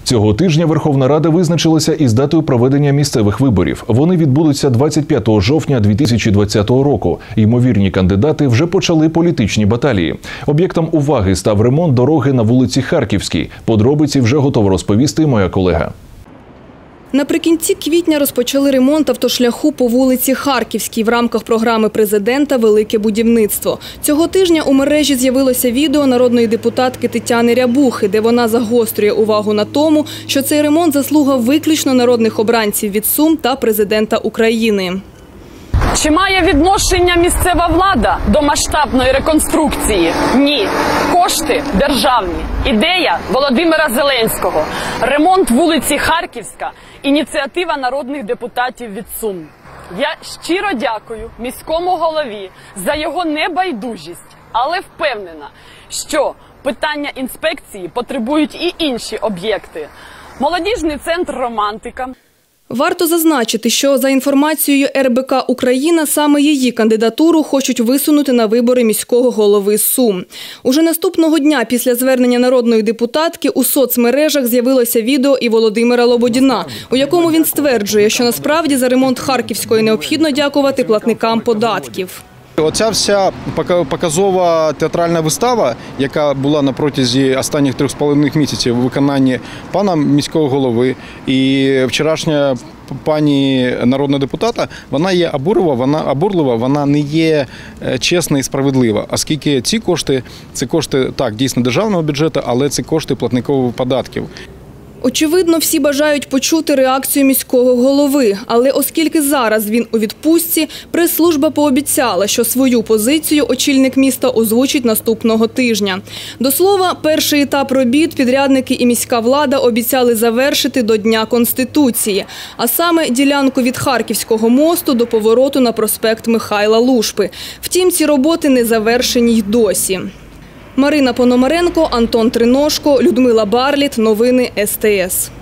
Цього тижня Верховна Рада визначилася із датою проведення місцевих виборів. Вони відбудуться 25 жовтня 2020 року. Ймовірні кандидати вже почали політичні баталії. Об'єктом уваги став ремонт дороги на вулиці Харківській. Подробиці вже готова розповісти моя колега. Наприкінці квітня розпочали ремонт автошляху по вулиці Харківській в рамках програми президента «Велике будівництво». Цього тижня у мережі з'явилося відео народної депутатки Тетяни Рябухи, де вона загострює увагу на тому, що цей ремонт – заслуга виключно народних обранців від Сум та президента України. Чи має відношення місцева влада до масштабної реконструкції? Ні. Кошти державні. Ідея Володимира Зеленського. Ремонт вулиці Харківська – ініціатива народних депутатів від Сум. Я щиро дякую міському голові за його небайдужість, але впевнена, що питання інспекції потребують і інші об'єкти. Молодіжний центр «Романтика». Варто зазначити, що за інформацією РБК «Україна» саме її кандидатуру хочуть висунути на вибори міського голови Сум. Уже наступного дня після звернення народної депутатки у соцмережах з'явилося відео і Володимира Лободіна, у якому він стверджує, що насправді за ремонт Харківської необхідно дякувати платникам податків. Оця вся показова театральна вистава, яка була на протязі останніх 3,5 місяців у виконанні пана міського голови і вчорашня пані народного депутата, вона є обурлива, вона не є чесна і справедлива, оскільки ці кошти, це кошти, так, дійсно державного бюджету, але це кошти платникових податків. Очевидно, всі бажають почути реакцію міського голови. Але оскільки зараз він у відпустці, прес-служба пообіцяла, що свою позицію очільник міста озвучить наступного тижня. До слова, перший етап робіт підрядники і міська влада обіцяли завершити до Дня Конституції. А саме ділянку від Харківського мосту до повороту на проспект Михайла Лушпи. Втім, ці роботи не завершені й досі. Марина Пономаренко, Антон Триножко, Людмила Барліт. Новини СТС.